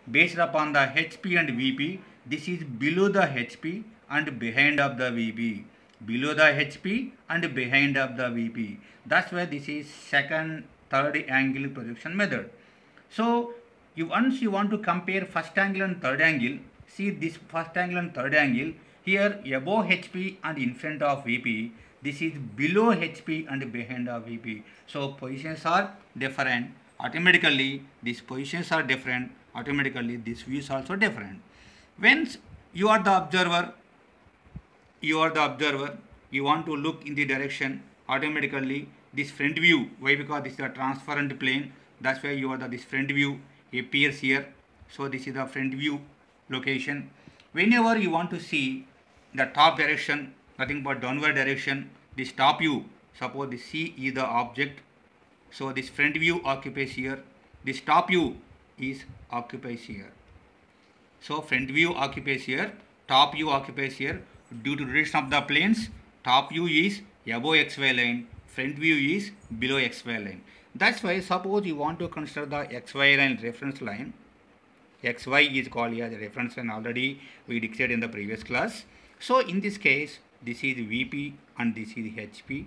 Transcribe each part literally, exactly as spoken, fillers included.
based upon the H P and V P, this is below the H P and behind of the V P. Below the H P and behind of the V P. That's why this is second, third angle projection method. So you once you want to compare first angle and third angle, see this first angle and third angle, here above H P and in front of V P, this is below H P and behind of V P. So positions are different. Automatically these positions are different. Automatically this view is also different. When you are the observer, you are the observer, you want to look in the direction, automatically this front view, why? Because this is a transparent plane, that's why you are the this front view appears here. So this is the front view location. Whenever you want to see the top direction, nothing but downward direction, this top view, suppose the C is the object, so this front view occupies here, this top view is occupies here. So front view occupies here, top view occupies here. Due to rotation of the planes, top view is above xy line, front view is below xy line. That's why suppose you want to consider the xy line reference line. Xy is called as a reference line, already we declared in the previous class. So in this case, this is V P and this is H P.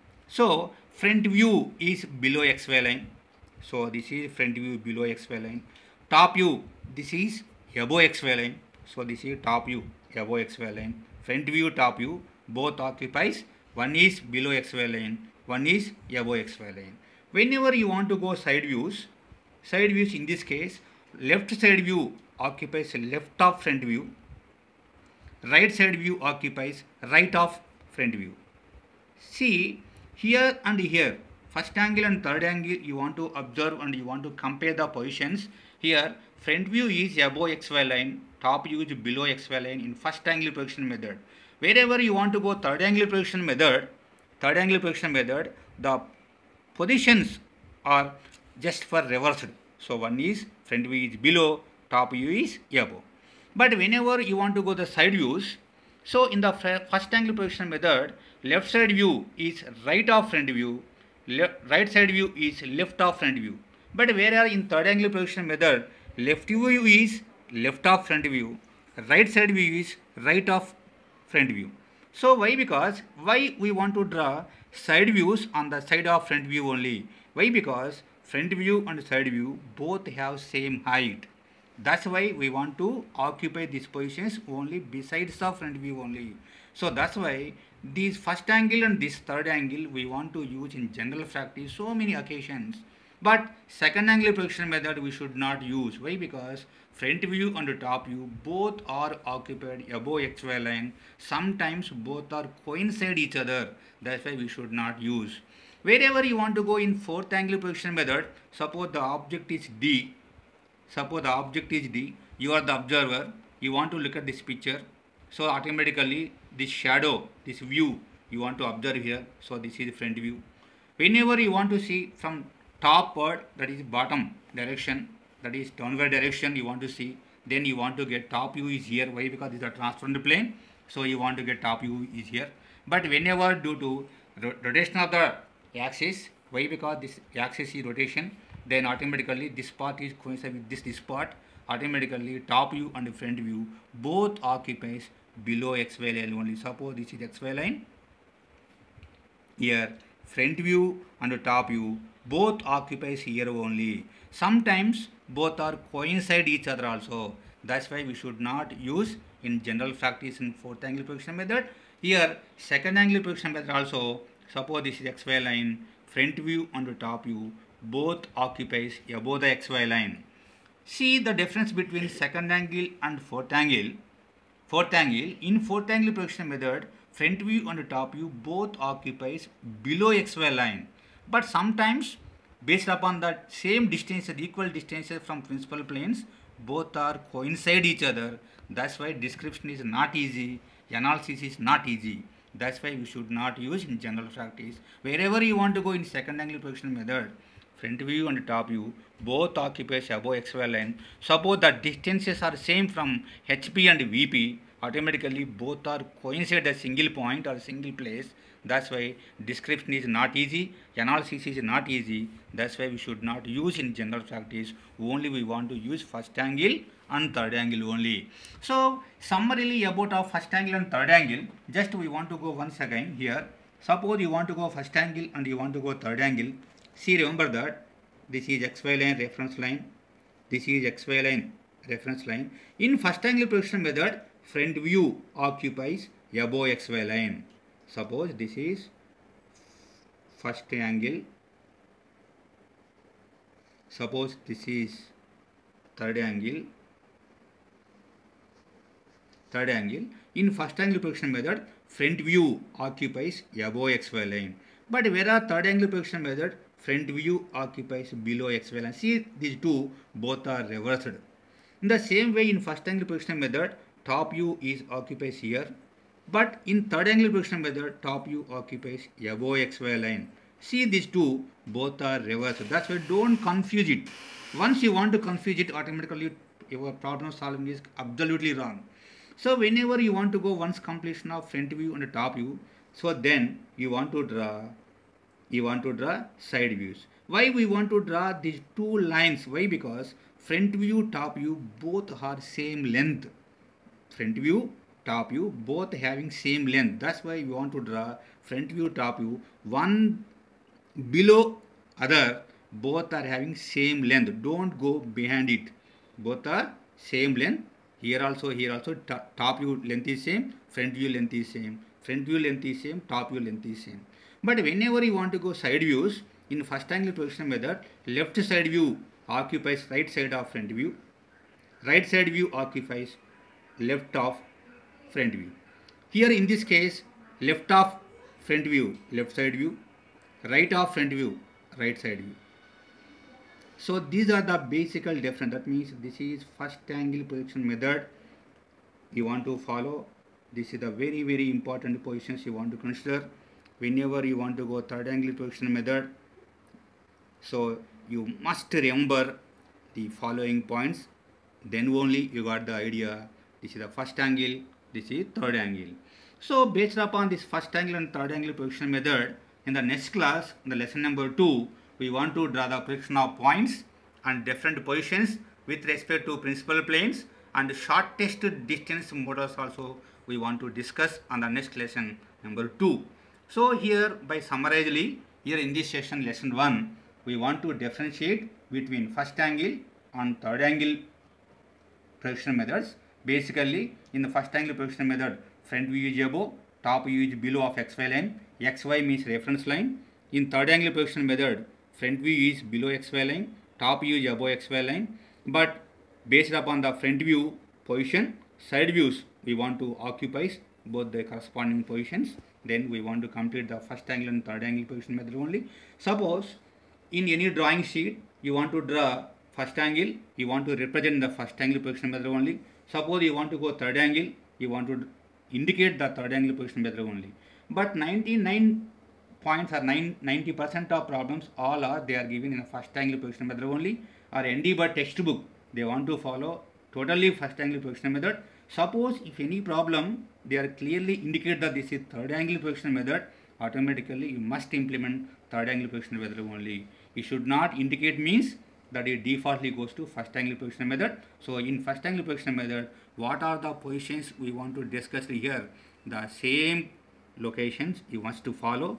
So front view is below xy line. So this is front view below xy line. Top view, this is above xy line. So this is top view above xy line. Front view, top view, both occupies, one is below xy line, one is above xy line. Whenever you want to go side views, side views in this case, left side view occupies left of front view, right side view occupies right of front view. See, here and here, first angle and third angle you want to observe and you want to compare the positions. Here, front view is above xy line, top view is below xy line in first angle projection method. Wherever you want to go third angle projection method, third angle projection method, the positions are just for reversed. So one is front view is below, top view is above. But whenever you want to go the side views, so in the first angle projection method, left side view is right of front view, right side view is left of front view. But whereas in third angle projection method, left view is left of front view, right side view is right of front view. So why? Because why we want to draw side views on the side of front view only? Why? Because front view and side view both have same height. That's why we want to occupy these positions only besides the front view only. So that's why this first angle and this third angle we want to use in general practice so many occasions. But second angle projection method we should not use. Why? Because front view and top view both are occupied above xy line. Sometimes both are coincide each other. That's why we should not use. Wherever you want to go in fourth angle projection method, suppose the object is D. Suppose the object is D. You are the observer. You want to look at this picture. So automatically this shadow, this view you want to observe here. So this is front view. Whenever you want to see from top part, that is bottom direction, that is downward direction you want to see, then you want to get top view is here. Why? Because this is a transparent plane, so you want to get top view is here. But whenever due to rotation of the axis, why? Because this axis is rotation, then automatically this part is coincide with this this part, automatically top view and front view both occupies below xy line only. Suppose this is xy line, here front view and top view both occupies here only. Sometimes both are coincide each other also. That's why we should not use in general practice in fourth angle projection method. Here second angle projection method also, suppose this is xy line, front view and top view both occupies above the xy line. See the difference between second angle and fourth angle. Fourth angle, in fourth angle projection method, front view and top view both occupies below xy line. But sometimes based upon the same distances, equal distances from principal planes, both are coincide each other. That's why description is not easy, analysis is not easy. That's why we should not use in general practice. Wherever you want to go in second angle projection method, front view and top view both occupies above xy line. Suppose the distances are same from H P and V P. automatically both are coincide a single point or single place. That's why description is not easy, analysis is not easy. That's why we should not use in general practice. Only we want to use first angle and third angle only. So summarily about our first angle and third angle, just we want to go once again here. Suppose you want to go first angle and you want to go third angle. See, remember that this is xy line, reference line. This is xy line, reference line. In first angle projection method, front view occupies above xy line. Suppose this is first angle. Suppose this is third angle. Third angle. In first angle projection method, front view occupies above xy line. But whereas third angle projection method, front view occupies below xy line. See, these two both are reversed. In the same way, in first angle projection method, top view is occupies here. But in third angle projection method, top view occupies above xy line. See, these two both are reversed. That's why don't confuse it. Once you want to confuse it, automatically your problem solving is absolutely wrong. So whenever you want to go once completion of front view and top view, so then you want to draw, you want to draw side views. Why we want to draw these two lines? Why? Because front view, top view both are same length. Front view, top view both having same length. That's why we want to draw front view, top view. One below other, both are having same length. Don't go behind it. Both are same length. Here also, here also, top view length is same, front view length is same. Front view length is same, top view length is same. But whenever you want to go side views, in first angle projection method, left side view occupies right side of front view. Right side view occupies left of front view. Here in this case, left of front view, left side view. Right of front view, right side view. So these are the basic difference. That means this is first angle projection method you want to follow. This is the very very important positions you want to consider whenever you want to go third angle projection method. So you must remember the following points, then only you got the idea. This is the first angle, this is third angle. So based upon this first angle and third angle projection method, in the next class, in the lesson number two, we want to draw the projection of points and different positions with respect to principal planes, and shortest distance models also we want to discuss on the next lesson number two. So here by summarizely, here in this session lesson one, we want to differentiate between first angle and third angle projection methods. Basically, in the first angle projection method, front view is above, top view is below of xy line. Xy means reference line. In third angle projection method, front view is below xy line, top view is above xy line. But based upon the front view position, side views we want to occupy both the corresponding positions. Then we want to complete the first angle and third angle projection method only. Suppose in any drawing sheet you want to draw first angle, you want to represent the first angle projection method only. Suppose you want to go third angle, you want to indicate the third angle projection method only. But ninety-nine points or ninety percent of problems all are they are given in a first angle projection method only, or N D but textbook they want to follow totally first angle projection method. Suppose if any problem they are clearly indicate that this is third angle projection method, automatically you must implement third angle projection method only. You should not indicate means that it defaultly goes to first angle projection method. So in first angle projection method, what are the positions we want to discuss here? The same locations you must to follow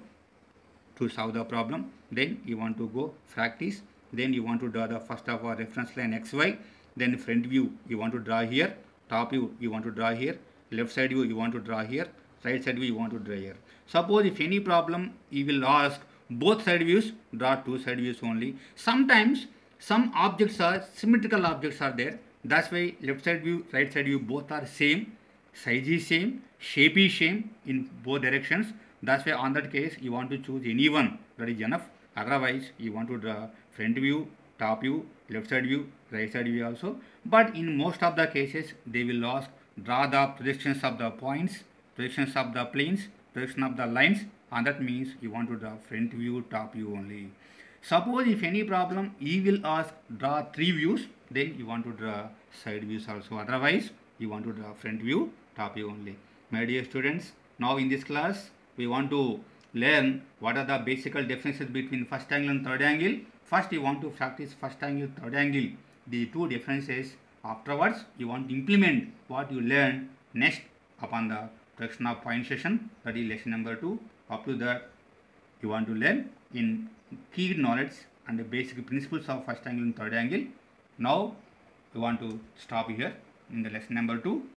to solve the problem. Then you want to go practice. Then you want to draw the first of all reference line xy. Then front view you want to draw here. Top view you want to draw here. Left side view you want to draw here. Right side view you want to draw here. Suppose if any problem you will ask both side views, draw two side views only. Sometimes some objects are symmetrical objects are there. That's why left side view, right side view both are same. Size is same. Shape is same in both directions. That's why on that case you want to choose any one, that is enough. Otherwise you want to draw front view, top view, left side view, right side view also. But in most of the cases they will ask draw the projections of the points, projections of the planes, projection of the lines, and that means you want to draw front view, top view only. Suppose if any problem you will ask draw three views, then you want to draw side views also. Otherwise you want to draw front view, topic only. My dear students, now in this class we want to learn what are the basic differences between first angle and third angle. First you want to practice first angle, third angle, the two differences. Afterwards you want to implement what you learned next upon the correction of point session, that is lesson number two. Up to that you want to learn in key knowledge and the basic principles of first angle and third angle. Now we want to stop here in the lesson number two.